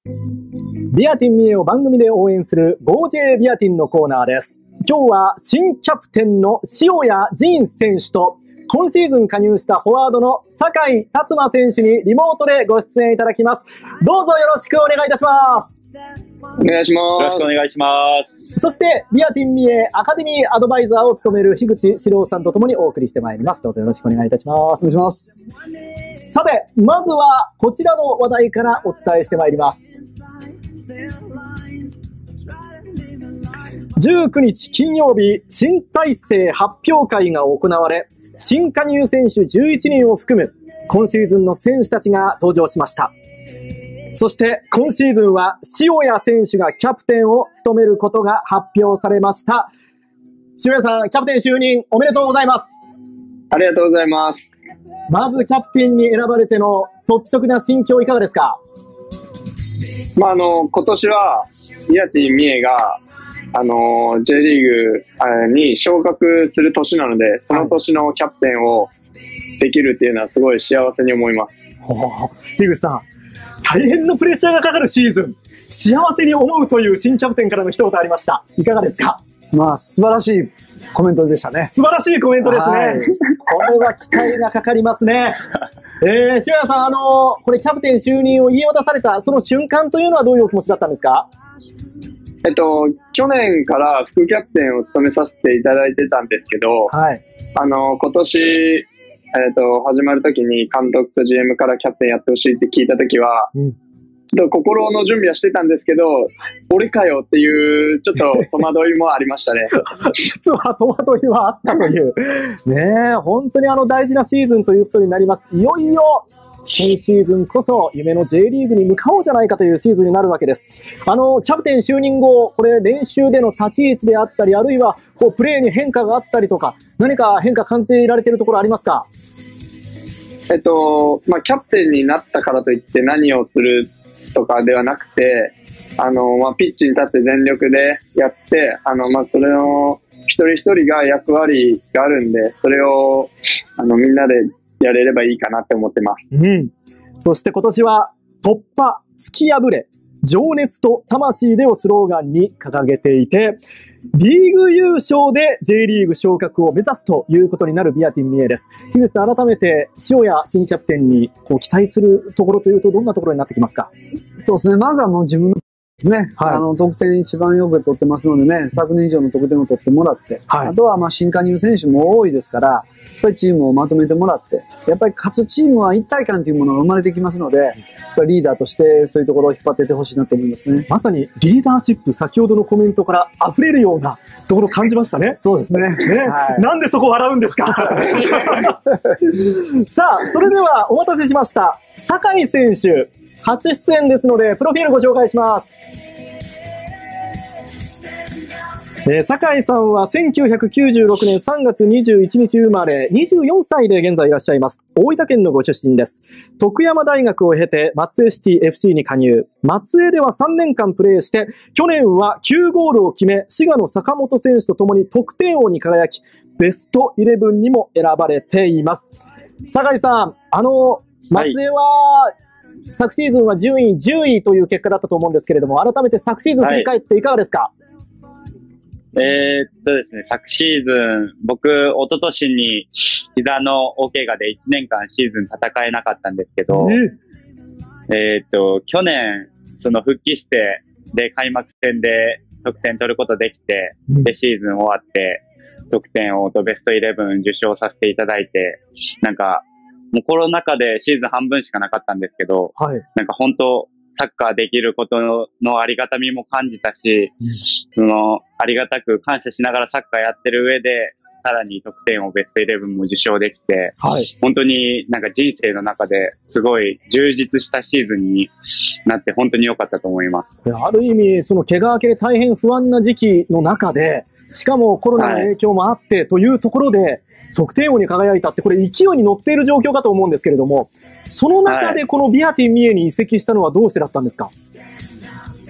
ビアティン三重を番組で応援する 5J ビアティンのコーナーです。今日は新キャプテンの塩谷仁選手と今シーズン加入したフォワードの酒井達磨選手にリモートでご出演いただきます。どうぞよろしくお願いいたします。 お願いします。よろしくお願いします。 そしてビアティン三重アカデミーアドバイザーを務める樋口史郎さんとともにお送りしてまいります。どうぞよろしくお願いいたします。 お願いします。 さて、まずはこちらの話題からお伝えしてまいります。19日金曜日、新体制発表会が行われ、新加入選手11人を含む今シーズンの選手たちが登場しました。そして今シーズンは塩谷選手がキャプテンを務めることが発表されました。塩谷さん、キャプテン就任おめでとうございます。 ありがとうございます。 まずキャプテンに選ばれての率直な心境いかがですか？ 今年はビアティン三重がJ リーグに昇格する年なので、その年のキャプテンをできるっていうのはすごい幸せに思います。 樋口さん、大変なプレッシャーがかかるシーズン、幸せに思うという新キャプテンからの一言ありました。いかがですか？ 素晴らしいコメントでしたね。 素晴らしいコメントですね。はい、これは期待がかかりますね。塩谷さん、これキャプテン就任を言い渡されたその瞬間というのはどういうお気持ちだったんですか？ 去年から副キャプテンを務めさせていただいてたんですけど、 はい、 今年、始まる時に監督と GM からキャプテンやってほしいって聞いた時は、ちょっと心の準備はしてたんですけど、俺かよっていうちょっと戸惑いもありましたね。 実は戸惑いはあったという。ねえ、本当に大事なシーズンということになります。いよいよ今シーズンこそ夢の J リーグに向かおうじゃないかというシーズンになるわけです。キャプテン就任後、これ練習での立ち位置であったり、あるいはプレーに変化があったりとか、何か変化感じていられているところありますか？ キャプテンになったからといって何をするとかではなくて、ピッチに立って全力でやって、それの一人一人が役割があるんで、それをみんなでやれればいいかなって思ってます。 そして今年は突破、突き破れ、情熱と魂でをスローガンに掲げていて、リーグ優勝で J リーグ昇格を目指すということになるビアティン三重です。樋口さん、改めて塩谷新キャプテンに期待するところというとどんなところになってきますか？ そうですね。まずはもう自分のですね。はい、得点一番よく取ってますのでね、昨年以上の得点を取ってもらって、あとは新加入選手も多いですから、やっぱりチームをまとめてもらって、やっぱり勝つチームは一体感というものが生まれてきますので、やっぱりリーダーとしてそういうところを引っ張っていってほしいなと思いますね。 まさにリーダーシップ、先ほどのコメントから溢れるようなところを感じましたね。 そうですね。 はい、なんでそこ笑うんですか？さあ、それではお待たせしました。酒井選手、初出演ですので、プロフィールご紹介します。酒井さんは1996年3月21日生まれ、24歳で現在いらっしゃいます。大分県のご出身です。徳山大学を経て松江シティ FC に加入。松江では3年間プレーして、去年は9ゴールを決め、滋賀の坂本選手と共に得点王に輝き、ベスト11にも選ばれています。酒井さん、松江は、昨シーズンは順位10位という結果だったと思うんですけれども、改めて昨シーズン振り返っていかがですか？ ですね、昨シーズン、僕、一昨年に膝の大怪我で1年間シーズン戦えなかったんですけど、去年、復帰して、で、開幕戦で得点取ることできて、で、シーズン終わって、得点王とベスト11受賞させていただいて、もうコロナ禍でシーズン半分しかなかったんですけど、本当、サッカーできることのありがたみも感じたし、ありがたく感謝しながらサッカーやってる上で、さらに得点をベスト11も受賞できて、本当に人生の中ですごい充実したシーズンになって本当に良かったと思います。 ある意味、怪我明けで大変不安な時期の中で、しかもコロナの影響もあってというところで、得点王に輝いたって、これ勢いに乗っている状況かと思うんですけれども、その中でこのビアティン三重に移籍したのはどうしてだったんですか？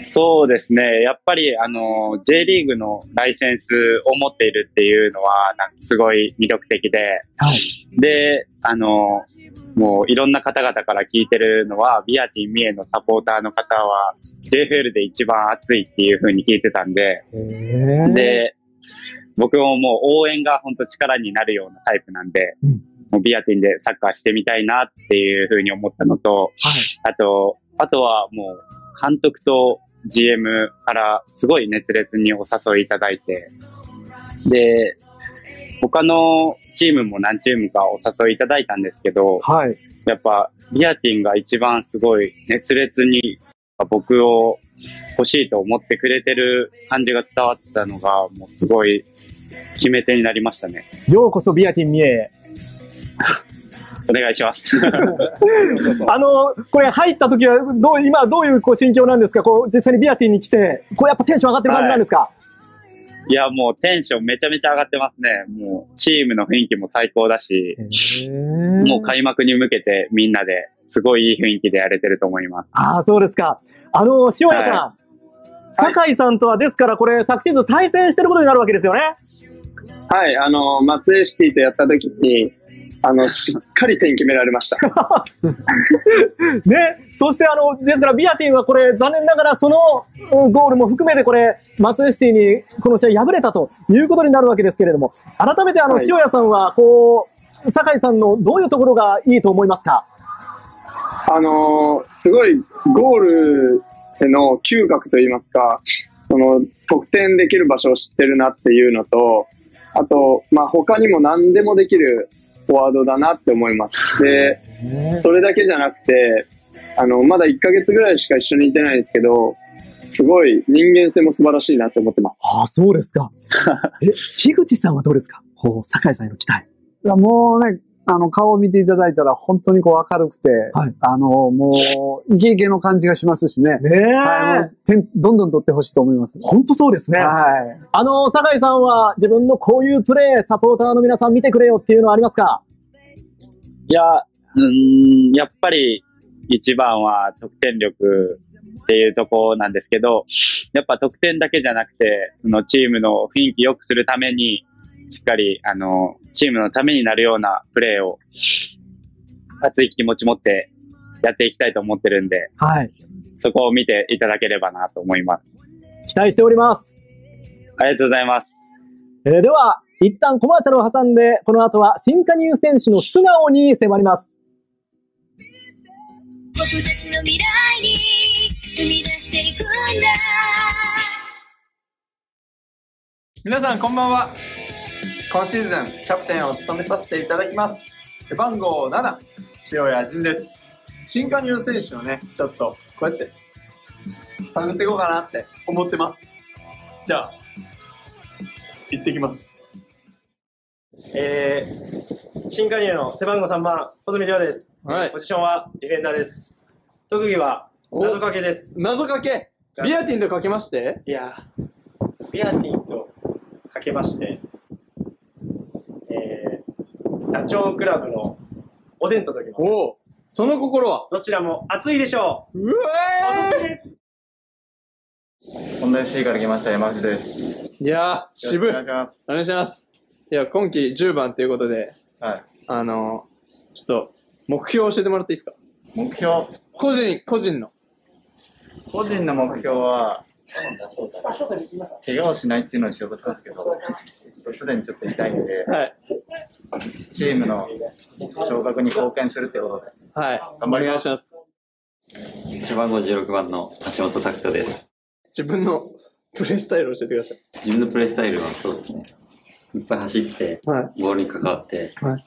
そうですね。やっぱり、J リーグのライセンスを持っているっていうのは、なんかすごい魅力的で、 はい。 で、もういろんな方々から聞いてるのは、ビアティ三重のサポーターの方は、JFL で一番熱いっていう風に聞いてたんで、で、僕ももう応援が本当力になるようなタイプなんで、もうビアティンでサッカーしてみたいなっていう風に思ったのと、 はい。 あとはもう監督と GM からすごい熱烈にお誘いいただいて、で、他のチームも何チームかお誘いいただいたんですけど、 はい。 やっぱビアティンが一番すごい熱烈に僕を欲しいと思ってくれてる感じが伝わってたのが、もうすごい決め手になりましたね。 ようこそビアティン三重へ。 お願いします。 これ入った時は今どういう心境なんですか？実際にビアティンに来て、やっぱテンション上がってる感じなんですか？ いや、もうテンションめちゃめちゃ上がってますね。もうチームの雰囲気も最高だし、もう開幕に向けてみんなですごいいい雰囲気でやれてると思います。 ああ、そうですか。塩谷さん、酒井さんとはですからこれ昨シーズン対戦してることになるわけですよね。 はい、松江シティとやった時に、しっかり点決められました。 ね、そしてですからビアティンはこれ残念ながらそのゴールも含めてこれ、松江シティにこの試合敗れたということになるわけですけれども、改めて塩谷さんは酒井さんのどういうところがいいと思いますか？ すごいゴールへの嗅覚といいますか、得点できる場所を知ってるなっていうのと、あと、他にも何でもできるフォワードだなって思います。で、それだけじゃなくて、まだ1ヶ月ぐらいしか一緒にいてないんですけど、すごい人間性も素晴らしいなって思ってます。 ああ、そうですか。樋口さんはどうですか？酒井さんへの期待。 いや、もうね、顔を見ていただいたら本当に明るくて、はい、もう、イケイケの感じがしますしね。はい、点、どんどん取ってほしいと思います。 本当そうですね。 はい。 酒井さんは自分のこういうプレー、サポーターの皆さん見てくれよっていうのはありますか？ いや、やっぱり一番は得点力っていうところなんですけど、やっぱ得点だけじゃなくて、そのチームの雰囲気良くするために、しっかり、チームのためになるようなプレーを、熱い気持ち持ってやっていきたいと思ってるんで、 はい。 そこを見ていただければなと思います。 期待しております。 ありがとうございます。 では、一旦コマーシャルを挟んで、この後は新加入選手の素顔に迫ります。僕たちの未来に生み出していくんだ。 皆さんこんばんは。今シーズンキャプテンを務めさせていただきます。背番号7、塩谷仁です。新加入選手をね、ちょっとこうやって探っていこうかなって思ってます。じゃあ、行ってきます。 新加入の背番号3番、穂積亮です。はい。ポジションはディフェンダーです。特技は謎かけです。 謎かけ？ビアティンとかけまして？ いや、ビアティンとかけまして、ダチョウ倶楽部のおでんと解きます。 おお、その心は？ どちらも熱いでしょう。 うわー！本田 FC から来ました山口です。 いやー、渋い。 お願いします。 お願いします。いや、今季10番ということで、 はい。 ちょっと、目標を教えてもらっていいですか？ 目標？個人の目標は、怪我をしないっていうのをしようとしたんですけど、すでにちょっと痛いんで、 はい。 チームの昇格に貢献するってことで、 はい。 頑張ります。 背番号16番の橋本拓人です。 自分のプレースタイルを教えてください。 自分のプレースタイルはそうですね。いっぱい走って、 はい、 ボールに関わって、 はい、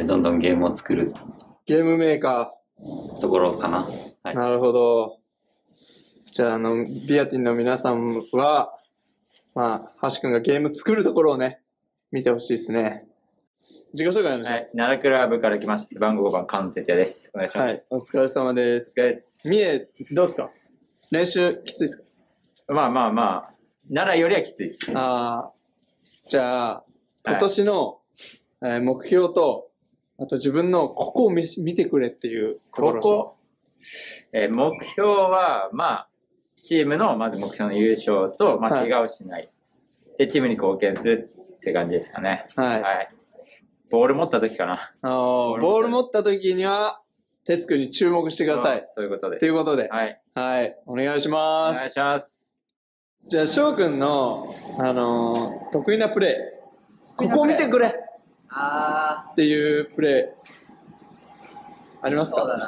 どんどんゲームを作る。 ゲームメーカー。ところかな。 はい。なるほど。じゃあ、ビアティンの皆さんは、橋くんがゲーム作るところをね、見てほしいですね。自己紹介お願いします。 はい。奈良クラブから来ました。背番号5番、関哲也です。お願いします。はい。 お疲れ様です。 お疲れ様です。 三重、どうですか？練習きついですか？ 奈良よりはきついです。 じゃあ、今年の、目標と、あと自分のここを見てくれっていうところ。 目標は、 チームのまず目標の優勝と、まあ、怪我をしない。で、チームに貢献するって感じですかね。はい。ボール持った時かな。 ボール持った時には、哲くんに注目してください。 そういうことで。 ということで。 はい。 はい。お願いします。 お願いします。 じゃあ、翔くんの、得意なプレー。ここ見てくれっていうプレー、ありますか？ そうだな。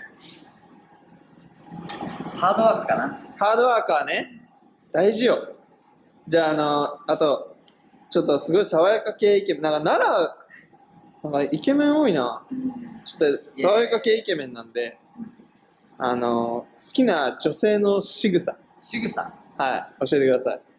ハードワークかな。 ハードワーカーね。大事よ。じゃあ、あと、ちょっとすごい爽やか系イケメン。なんかイケメン多いな。ちょっと爽やか系イケメンなんで、好きな女性の仕草。 仕草。 はい、教えてください。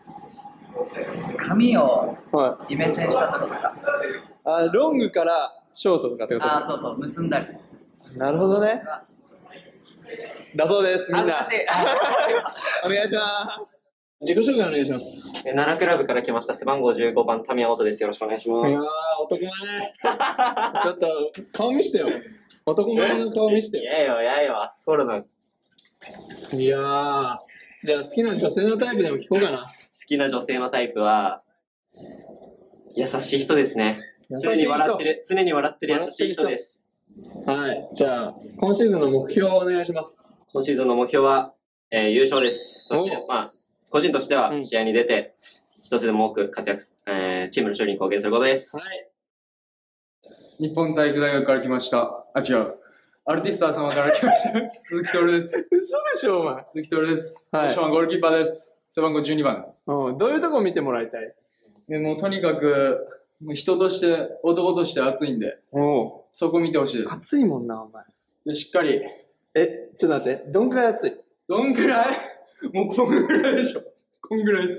髪をイメチェンした時とか。 ロングからショートとかってことですか？ そうそう、結んだり。 なるほどね。だそうです、みんな。お願いします。自己紹介お願いします。 奈良クラブから来ました背番号15番タミヤオトです。よろしくお願いします。 いやー、男前。ちょっと顔見してよ。男前の顔見してよ。 やいよ。コロナ。 いやー、じゃあ好きな女性のタイプでも聞こうかな。好きな女性のタイプは優しい人ですね。常に笑ってる優しい人です。 はい。じゃあ今シーズンの目標をお願いします。 今シーズンの目標は、優勝です。そしてまあ個人としては試合に出て、一つでも多く活躍、チームの勝利に貢献することです。 はい。 日本体育大学から来ました。違う。アルティスター様から来ました。鈴木徹です。 嘘でしょ、お前。 鈴木徹です。はい。ゴールキーパーです。背番号12番です。 どういうとこ見てもらいたい？ もうとにかく、人として、男として熱いんで、そこ見てほしいです。 熱いもんな、お前。 で、しっかり。 ちょっと待って。どんくらい熱い？ どんくらい？もうこんぐらいでしょ。こんぐらいです。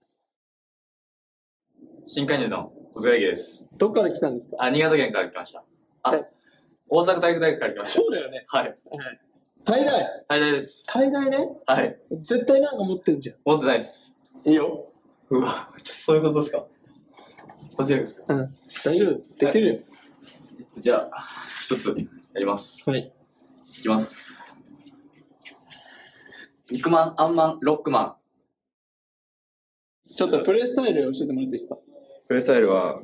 新加入の小菅です。 どっから来たんですか？ 新潟県から来ました。大阪体育大学から来ました。 そうだよね。 はい。 体大？ 体大です。 体大ね？ はい。 絶対なんか持ってんじゃん。 持ってないです。 いいよ。 うわ、そういうことですか？一発やるんですか？ 大丈夫。できるよ。 じゃあ、一つやります。 はい。 いきます。肉まん、あんまん、ロックマン。 ちょっとプレイスタイル教えてもらっていいですか？ プレイスタイルは、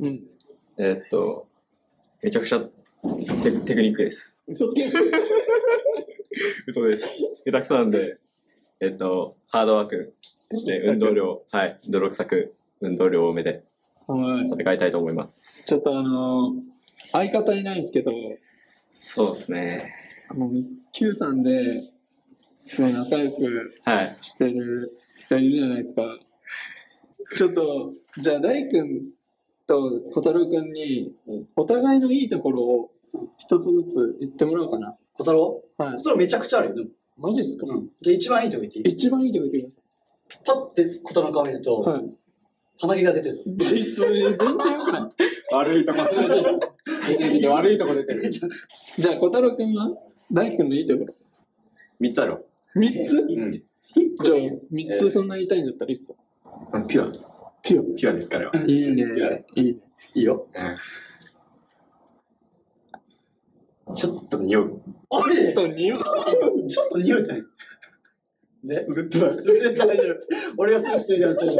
めちゃくちゃテクニックです。 嘘つけ嘘です。下手くそなんで、ハードワークして、運動量、はい、泥臭く、運動量多めで、戦いたいと思います。 ちょっと相方いないんですけど、 そうですね。 Q さんで、仲良くしてる人いるじゃないですか。ちょっと、じゃあ大君と小太郎君に、お互いのいいところを一つずつ言ってもらおうかな。 小太郎？ はい。 小太郎めちゃくちゃあるよ、でも。 マジっすか？ じゃあ一番いいとこ言っていい？ 一番いいとこ言ってください。 パッて小太郎の顔見ると、鼻毛が出てるぞ。 全然良くない。 悪いとこ悪いとこ出てる。 じゃあ小太郎君は大君のいいところ。 3つある。 3つ？じゃあ3つそんな言いたいんだったらいいっすよ。 ピュア。 ピュアです、彼は。 いいね。いいね。 いいよ。ちょっと匂う。 ちょっと匂うってね。 すぐってます。 それで大丈夫。俺がすぐってやっちゃう。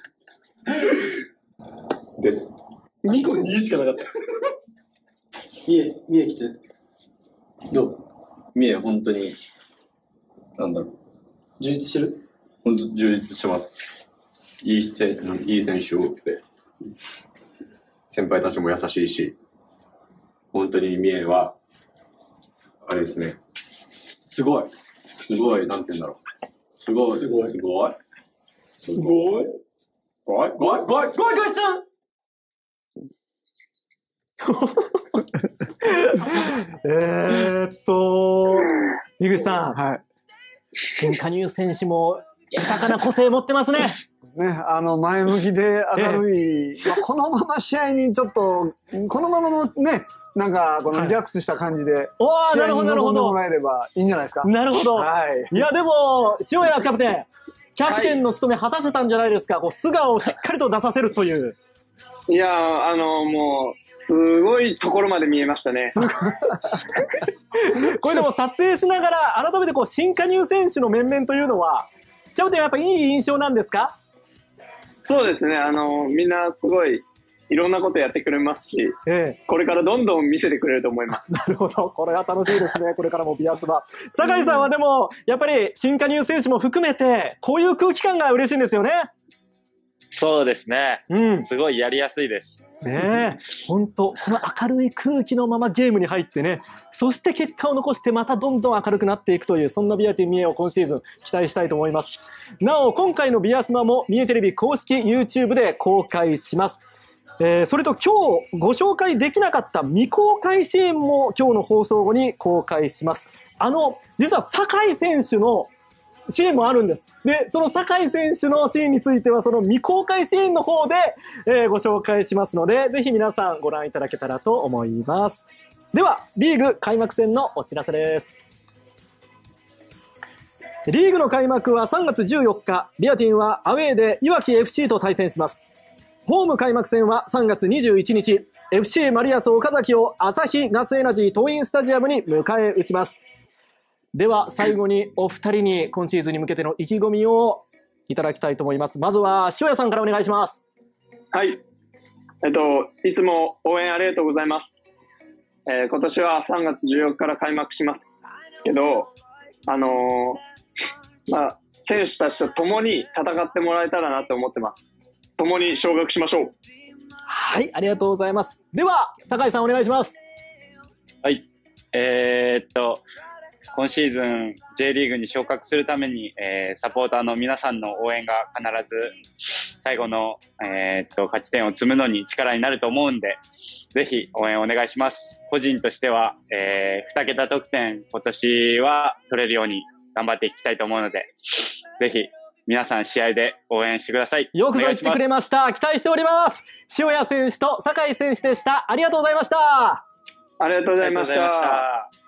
です。 2個で2しかなかった。三重来て。どう？ 三重、本当に、なんだろう。 充実してる？ 本当充実してます。いい選手多くて、先輩たちも優しいし、本当に三重は、あれですね、すごい、なんて言うんだろう。すごい。 井口さん。はい。新加入選手も豊かな個性持ってますね。 ね、前向きで明るい、このまま試合にちょっと、このままのね、なんか、このリラックスした感じで、試合に臨んでもらえればいいんじゃないですか。 なるほど。 はい。 いや、でも、塩谷キャプテンの務め果たせたんじゃないですか。こう素顔をしっかりと出させるという。 いやもう、すごいところまで見えましたね。 これでも撮影しながら、改めてこう、新加入選手の面々というのは、キャプテンやっぱいい印象なんですか？ そうですね。みんなすごい、いろんなことやってくれますし、これからどんどん見せてくれると思います。 なるほど。これは楽しいですね。これからもビアスバ。酒井さんはでも、やっぱり新加入選手も含めて、こういう空気感が嬉しいんですよね。 そうですね。すごいやりやすいです。 ねえ。本当この明るい空気のままゲームに入ってね、そして結果を残してまたどんどん明るくなっていくという、そんなビアティミエを今シーズン期待したいと思います。なお、今回のビアスマもミエテレビ公式 YouTube で公開します。それと今日ご紹介できなかった未公開シーンも今日の放送後に公開します。実は酒井選手のシーンもあるんです。で、その酒井選手のシーンについてはその未公開シーンの方で、ご紹介しますので、ぜひ皆さんご覧いただけたらと思います。では、リーグ開幕戦のお知らせです。リーグの開幕は3月14日、ビアティンはアウェーでいわき FC と対戦します。ホーム開幕戦は3月21日、FC マリアス岡崎をアサヒガスエナジートーインスタジアムに迎え撃ちます。では最後にお二人に今シーズンに向けての意気込みをいただきたいと思います。まずは塩谷さんからお願いします。 はい。いつも応援ありがとうございます。今年は3月14日から開幕しますけど、選手たちと共に戦ってもらえたらなと思ってます。共に昇格しましょう。 はい、ありがとうございます。では、酒井さんお願いします。 はい。今シーズン J リーグに昇格するために、サポーターの皆さんの応援が必ず最後の、勝ち点を積むのに力になると思うんで、ぜひ応援お願いします。個人としては、2桁得点今年は取れるように頑張っていきたいと思うので、ぜひ皆さん試合で応援してください。 よくぞ言ってくれました。期待しております。塩谷選手と酒井選手でした。ありがとうございました。 ありがとうございました。